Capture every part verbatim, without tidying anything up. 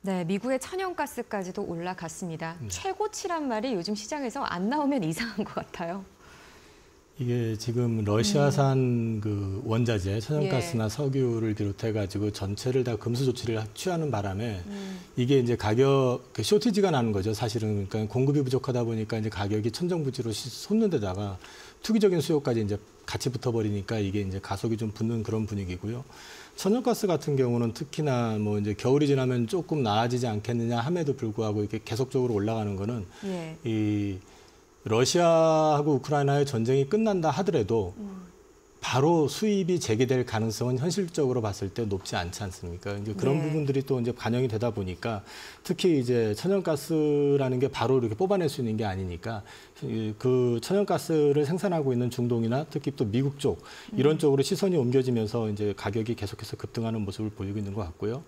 네, 미국의 천연가스까지도 올라갔습니다. 네. 최고치란 말이 요즘 시장에서 안 나오면 이상한 것 같아요. 이게 지금 러시아산 음. 그 원자재, 천연가스나 예. 석유를 비롯해 가지고 전체를 다 금수 조치를 취하는 바람에 음. 이게 이제 가격 그 쇼티지가 나는 거죠. 사실은 그러니까 공급이 부족하다 보니까 이제 가격이 천정부지로 솟는 데다가 투기적인 수요까지 이제 같이 붙어버리니까 이게 이제 가속이 좀 붙는 그런 분위기고요. 천연가스 같은 경우는 특히나 뭐 이제 겨울이 지나면 조금 나아지지 않겠느냐 함에도 불구하고 이렇게 계속적으로 올라가는 거는 예. 이 러시아하고 우크라이나의 전쟁이 끝난다 하더라도 음. 바로 수입이 재개될 가능성은 현실적으로 봤을 때 높지 않지 않습니까? 이제 그런 네. 부분들이 또 이제 반영이 되다 보니까 특히 이제 천연가스라는 게 바로 이렇게 뽑아낼 수 있는 게 아니니까 그 천연가스를 생산하고 있는 중동이나 특히 또 미국 쪽 이런 음. 쪽으로 시선이 옮겨지면서 이제 가격이 계속해서 급등하는 모습을 보이고 있는 것 같고요.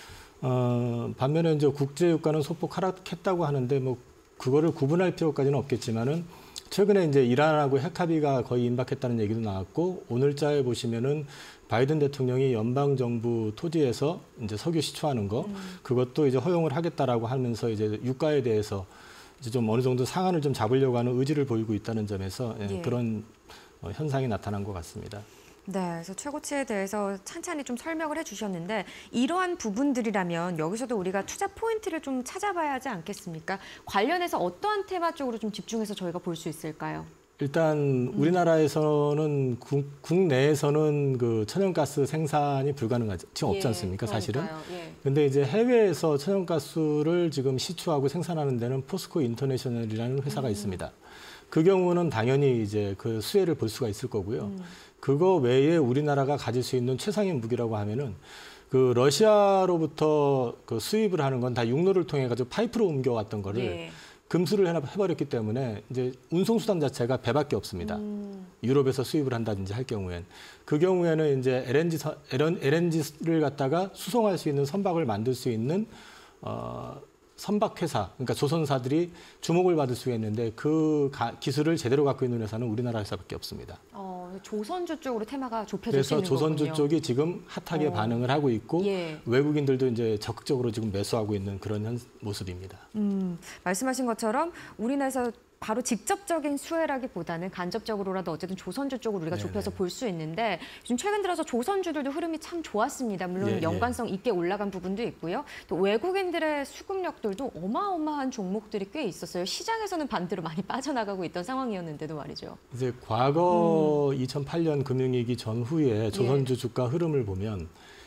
어, 반면에 이제 국제유가는 소폭 하락했다고 하는데 뭐 그거를 구분할 필요까지는 없겠지만은 최근에 이제 이란하고 핵 합의가 거의 임박했다는 얘기도 나왔고 오늘자에 보시면은 바이든 대통령이 연방 정부 토지에서 이제 석유 시추하는 거 음. 그것도 이제 허용을 하겠다라고 하면서 이제 유가에 대해서 이제 좀 어느 정도 상한을 좀 잡으려고 하는 의지를 보이고 있다는 점에서 예, 예. 그런 현상이 나타난 것 같습니다. 네, 그래서 최고치에 대해서 찬찬히 좀 설명을 해주셨는데 이러한 부분들이라면 여기서도 우리가 투자 포인트를 좀 찾아봐야 하지 않겠습니까? 관련해서 어떠한 테마 쪽으로 좀 집중해서 저희가 볼 수 있을까요? 일단 우리나라에서는 국, 국내에서는 그 천연가스 생산이 불가능하지 지금 없지 않습니까? 예, 사실은. 예. 근데 이제 해외에서 천연가스를 지금 시추하고 생산하는 데는 포스코 인터내셔널이라는 회사가 음. 있습니다. 그 경우는 당연히 이제 그 수혜를 볼 수가 있을 거고요. 음. 그거 외에 우리나라가 가질 수 있는 최상의 무기라고 하면은 그 러시아로부터 그 수입을 하는 건 다 육로를 통해 가지고 파이프로 옮겨왔던 거를 예. 금수를 해버렸기 때문에 이제 운송수단 자체가 배밖에 없습니다. 음. 유럽에서 수입을 한다든지 할 경우엔. 그 경우에는 이제 엘엔지, 엘엔지를 갖다가 수송할 수 있는 선박을 만들 수 있는, 어, 선박회사, 그러니까 조선사들이 주목을 받을 수가 있는데 그 가, 기술을 제대로 갖고 있는 회사는 우리나라 회사밖에 없습니다. 어, 조선주 쪽으로 테마가 좁혀질 수 그래서 있는 조선주 거군요. 쪽이 지금 핫하게 어. 반응을 하고 있고 예. 외국인들도 이제 적극적으로 지금 매수하고 있는 그런 현, 모습입니다. 음, 말씀하신 것처럼 우리나라에서 바로 직접적인 수혜라기보다는 간접적으로라도 어쨌든 조선주 쪽으로 우리가 네네. 좁혀서 볼 수 있는데 지금 최근 들어서 조선주들도 흐름이 참 좋았습니다. 물론 예, 예. 연관성 있게 올라간 부분도 있고요. 또 외국인들의 수급력들도 어마어마한 종목들이 꽤 있었어요. 시장에서는 반대로 많이 빠져나가고 있던 상황이었는데도 말이죠. 이제 과거 음. 이천팔 년 금융위기 전후에 조선주 주가 흐름을 보면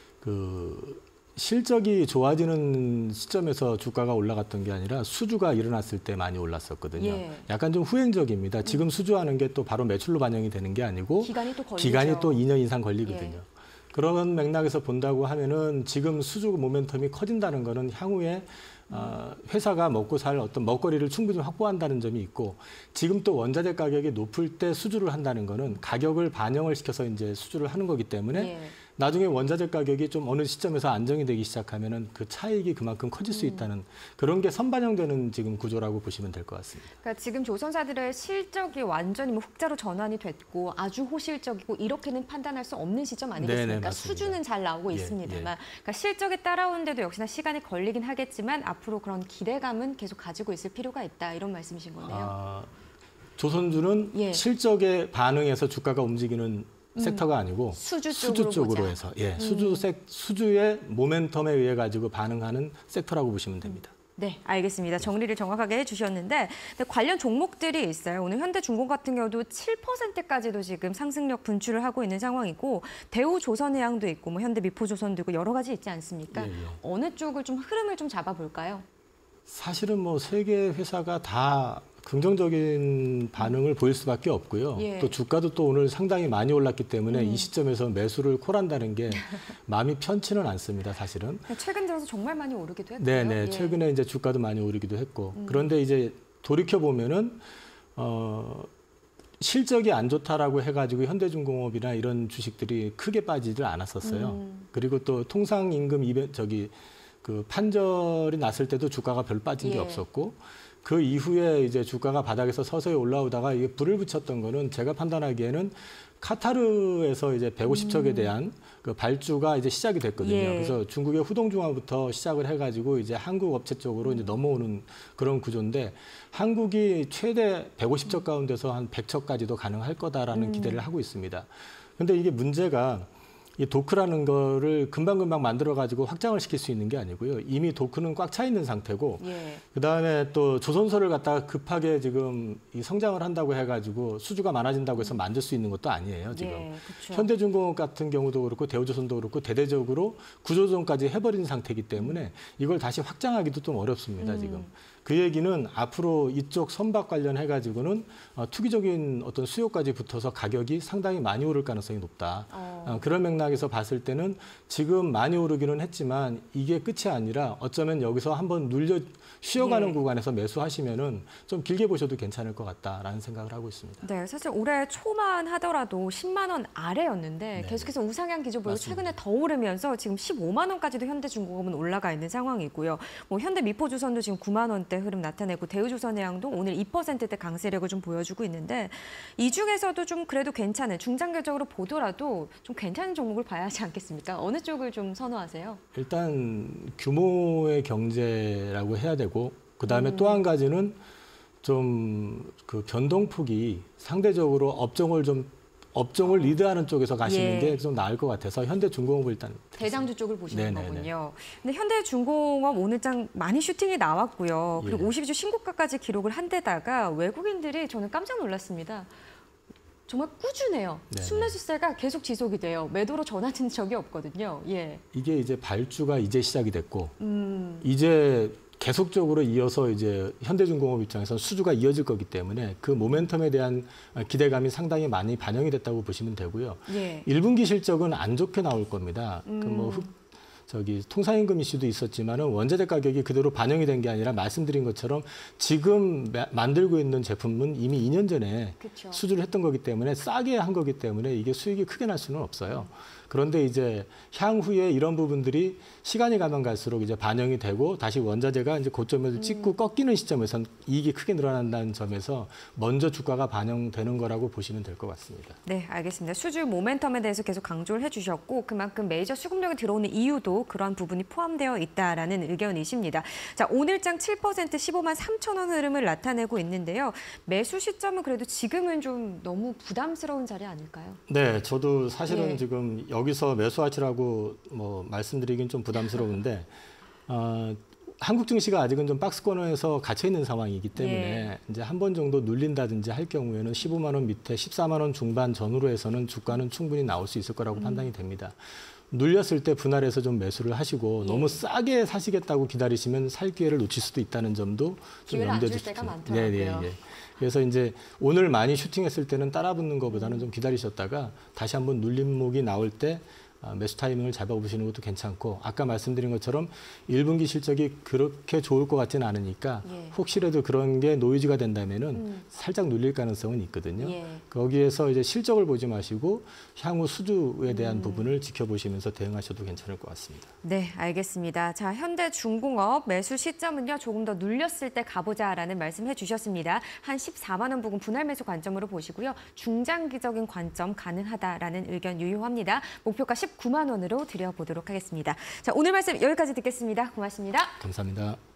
그 실적이 좋아지는 시점에서 주가가 올라갔던 게 아니라 수주가 일어났을 때 많이 올랐었거든요. 예. 약간 좀 후행적입니다. 지금 수주하는 게 또 바로 매출로 반영이 되는 게 아니고 기간이 또 걸리죠. 기간이 또 이 년 이상 걸리거든요. 예. 그런 맥락에서 본다고 하면은 지금 수주 모멘텀이 커진다는 거는 향후에 어, 회사가 먹고 살 어떤 먹거리를 충분히 확보한다는 점이 있고 지금 또 원자재 가격이 높을 때 수주를 한다는 거는 가격을 반영을 시켜서 이제 수주를 하는 거기 때문에 예. 나중에 원자재 가격이 좀 어느 시점에서 안정이 되기 시작하면은 그 차익이 그만큼 커질 수 있다는 그런 게 선반영되는 지금 구조라고 보시면 될 것 같습니다. 그러니까 지금 조선사들의 실적이 완전히 뭐 흑자로 전환이 됐고 아주 호실적이고 이렇게는 판단할 수 없는 시점 아니겠습니까? 네네, 맞습니다. 수주는 잘 나오고 예, 있습니다만 예. 그러니까 실적이 따라오는데도 역시나 시간이 걸리긴 하겠지만 앞으로 그런 기대감은 계속 가지고 있을 필요가 있다 이런 말씀이신 거네요. 아, 조선주는 예. 실적에 반응해서 주가가 움직이는 섹터가 아니고 수주 수주 쪽으로 쪽으로 보자. 해서 예, 음. 수주 섹 수주의 모멘텀에 의해 가지고 반응하는 섹터라고 보시면 됩니다. 네, 알겠습니다. 정리를 정확하게 해주셨는데 근데 관련 종목들이 있어요. 오늘 현대중공 같은 경우도 칠 퍼센트까지도 지금 상승력 분출을 하고 있는 상황이고 대우조선해양도 있고 뭐 현대미포조선도 있고 여러 가지 있지 않습니까? 예, 예. 어느 쪽을 좀 흐름을 좀 잡아볼까요? 사실은 뭐 세 개 회사가 다 긍정적인 반응을 보일 수밖에 없고요. 예. 또 주가도 또 오늘 상당히 많이 올랐기 때문에 음. 이 시점에서 매수를 콜한다는 게 마음이 편치는 않습니다, 사실은. 최근 들어서 정말 많이 오르기도 했고요. 네네. 예. 최근에 이제 주가도 많이 오르기도 했고. 음. 그런데 이제 돌이켜 보면은 어 실적이 안 좋다라고 해가지고 현대중공업이나 이런 주식들이 크게 빠지질 않았었어요. 음. 그리고 또 통상임금 이벤 저기 그 판결이 났을 때도 주가가 별 빠진 게 예. 없었고. 그 이후에 이제 주가가 바닥에서 서서히 올라오다가 이게 불을 붙였던 거는 제가 판단하기에는 카타르에서 이제 백오십 척에 대한 그 발주가 이제 시작이 됐거든요. 예. 그래서 중국의 후동중화부터 시작을 해가지고 이제 한국 업체 쪽으로 이제 넘어오는 그런 구조인데 한국이 최대 백오십 척 가운데서 한 백 척까지도 가능할 거다라는 음. 기대를 하고 있습니다. 그런데 이게 문제가 이 도크라는 거를 금방금방 만들어가지고 확장을 시킬 수 있는 게 아니고요. 이미 도크는 꽉 차 있는 상태고, 예. 그 다음에 또 조선소를 갖다가 급하게 지금 이 성장을 한다고 해가지고 수주가 많아진다고 해서 만들 수 있는 것도 아니에요, 지금. 예, 그렇죠. 현대중공업 같은 경우도 그렇고 대우조선도 그렇고 대대적으로 구조조정까지 해버린 상태이기 때문에 이걸 다시 확장하기도 좀 어렵습니다, 음. 지금. 그 얘기는 앞으로 이쪽 선박 관련해가지고는 어, 투기적인 어떤 수요까지 붙어서 가격이 상당히 많이 오를 가능성이 높다. 어. 어, 그런 맥락에서 봤을 때는 지금 많이 오르기는 했지만 이게 끝이 아니라 어쩌면 여기서 한번 눌려 쉬어가는 예. 구간에서 매수하시면은 좀 길게 보셔도 괜찮을 것 같다라는 생각을 하고 있습니다. 네, 사실 올해 초만 하더라도 십만 원 아래였는데 네. 계속해서 우상향 기조 보이고 맞습니다. 최근에 더 오르면서 지금 십오만 원까지도 현대중공업은 올라가 있는 상황이고요. 뭐 현대미포조선도 지금 구만 원대 흐름 나타내고 대우조선해양도 오늘 이 퍼센트대 강세력을 좀 보여주고 있는데 이 중에서도 좀 그래도 괜찮은 중장기적으로 보더라도 좀 괜찮은 종목을 봐야 하지 않겠습니까? 어느 쪽을 좀 선호하세요? 일단 규모의 경제라고 해야 되고 그다음에 음. 또 한 가지는 좀 그 변동폭이 상대적으로 업종을 좀 업종을 리드하는 쪽에서 가시는 예. 게 좀 나을 것 같아서 현대중공업을 일단 대장주 쪽을 보시는 네네네. 거군요. 근데 현대중공업 오늘장 많이 슈팅이 나왔고요. 그리고 예. 오십이 주 신고가까지 기록을 한 데다가 외국인들이 저는 깜짝 놀랐습니다. 정말 꾸준해요. 네네. 순매수세가 계속 지속이 돼요. 매도로 전환된 적이 없거든요. 예. 이게 이제 발주가 이제 시작이 됐고 음. 이제 계속적으로 이어서 이제 현대중공업 입장에서 수주가 이어질 거기 때문에 그 모멘텀에 대한 기대감이 상당히 많이 반영이 됐다고 보시면 되고요. 예. 일 분기 실적은 안 좋게 나올 겁니다. 음. 그 뭐 저기 통상임금 이슈도 있었지만은 원자재 가격이 그대로 반영이 된 게 아니라 말씀드린 것처럼 지금 마- 만들고 있는 제품은 이미 이 년 전에 그쵸. 수주를 했던 거기 때문에 싸게 한 거기 때문에 이게 수익이 크게 날 수는 없어요. 그런데 이제 향후에 이런 부분들이 시간이 가면 갈수록 이제 반영이 되고 다시 원자재가 이제 고점을 찍고 꺾이는 시점에선 이익이 크게 늘어난다는 점에서 먼저 주가가 반영되는 거라고 보시면 될 것 같습니다. 네, 알겠습니다. 수주 모멘텀에 대해서 계속 강조를 해주셨고 그만큼 메이저 수급력이 들어오는 이유도 그런 부분이 포함되어 있다라는 의견이십니다. 자, 오늘장 칠 퍼센트 십오만 삼천 원 흐름을 나타내고 있는데요. 매수 시점은 그래도 지금은 좀 너무 부담스러운 자리 아닐까요? 네, 저도 사실은 예. 지금 여기서 매수하시라고 뭐 말씀드리긴 좀 부담스러운데 어, 한국 증시가 아직은 좀 박스권에서 갇혀 있는 상황이기 때문에 예. 이제 한 번 정도 눌린다든지 할 경우에는 십오만 원 밑에 십사만 원 중반 전후로 해서는 주가는 충분히 나올 수 있을 거라고 음. 판단이 됩니다. 눌렸을 때 분할해서 좀 매수를 하시고 예. 너무 싸게 사시겠다고 기다리시면 살 기회를 놓칠 수도 있다는 점도 좀 기회를 안 염두에 줄 두십시오. 때가 많더라고요. 네, 네, 네. 그래서 이제 오늘 많이 슈팅했을 때는 따라붙는 것보다는 좀 기다리셨다가 다시 한번 눌림목이 나올 때 아, 매수 타이밍을 잡아보시는 것도 괜찮고 아까 말씀드린 것처럼 일 분기 실적이 그렇게 좋을 것 같지는 않으니까 예. 혹시라도 그런 게 노이즈가 된다면은 음. 살짝 눌릴 가능성은 있거든요. 예. 거기에서 이제 실적을 보지 마시고 향후 수주에 대한 음. 부분을 지켜보시면서 대응하셔도 괜찮을 것 같습니다. 네, 알겠습니다. 자, 현대중공업 매수 시점은요, 조금 더 눌렸을 때 가보자라는 말씀 해주셨습니다. 한 십사만 원 부근 분할 매수 관점으로 보시고요. 중장기적인 관점 가능하다라는 의견 유효합니다. 목표가 십구만 원으로 드려보도록 하겠습니다. 자, 오늘 말씀 여기까지 듣겠습니다. 고맙습니다. 감사합니다.